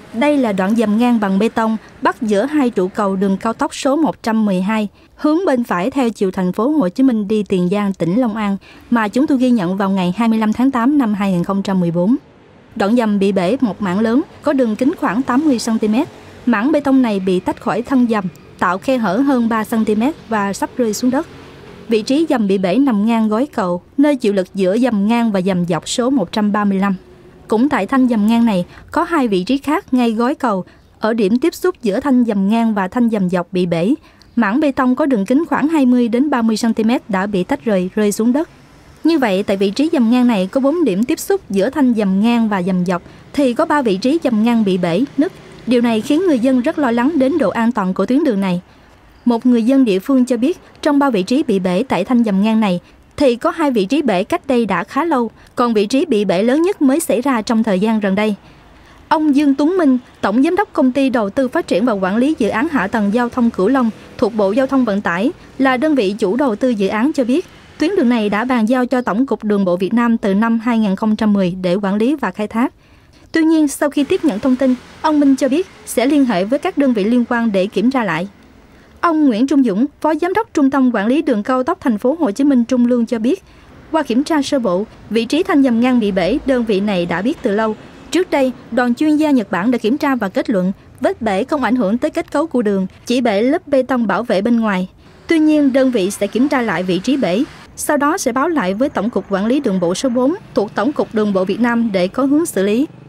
Đây là đoạn dầm ngang bằng bê tông bắt giữa hai trụ cầu đường cao tốc số 112, hướng bên phải theo chiều thành phố Hồ Chí Minh đi Tiền Giang, tỉnh Long An, mà chúng tôi ghi nhận vào ngày 25 tháng 8 năm 2014. Đoạn dầm bị bể một mảng lớn, có đường kính khoảng 80 cm. Mảng bê tông này bị tách khỏi thân dầm, tạo khe hở hơn 3 cm và sắp rơi xuống đất. Vị trí dầm bị bể nằm ngang gối cầu, nơi chịu lực giữa dầm ngang và dầm dọc số 135. Cũng tại thanh dầm ngang này, có hai vị trí khác ngay gối cầu, ở điểm tiếp xúc giữa thanh dầm ngang và thanh dầm dọc bị bể. Mảng bê tông có đường kính khoảng 20 đến 30 cm đã bị tách rơi xuống đất. Như vậy, tại vị trí dầm ngang này có 4 điểm tiếp xúc giữa thanh dầm ngang và dầm dọc, thì có 3 vị trí dầm ngang bị bể, nứt. Điều này khiến người dân rất lo lắng đến độ an toàn của tuyến đường này. Một người dân địa phương cho biết, trong 3 vị trí bị bể tại thanh dầm ngang này, thì có 2 vị trí bể cách đây đã khá lâu, còn vị trí bị bể lớn nhất mới xảy ra trong thời gian gần đây. Ông Dương Tuấn Minh, Tổng Giám đốc Công ty Đầu tư Phát triển và Quản lý Dự án Hạ tầng Giao thông Cửu Long thuộc Bộ Giao thông Vận tải, là đơn vị chủ đầu tư dự án cho biết, tuyến đường này đã bàn giao cho Tổng cục Đường bộ Việt Nam từ năm 2010 để quản lý và khai thác. Tuy nhiên, sau khi tiếp nhận thông tin, ông Minh cho biết sẽ liên hệ với các đơn vị liên quan để kiểm tra lại. Ông Nguyễn Trung Dũng, Phó Giám đốc Trung tâm Quản lý Đường cao tốc Thành phố Hồ Chí Minh Trung Lương cho biết, qua kiểm tra sơ bộ, vị trí thanh dầm ngang bị bể đơn vị này đã biết từ lâu. Trước đây, đoàn chuyên gia Nhật Bản đã kiểm tra và kết luận vết bể không ảnh hưởng tới kết cấu của đường, chỉ bể lớp bê tông bảo vệ bên ngoài. Tuy nhiên, đơn vị sẽ kiểm tra lại vị trí bể, sau đó sẽ báo lại với Tổng cục Quản lý Đường bộ số 4 thuộc Tổng cục Đường bộ Việt Nam để có hướng xử lý.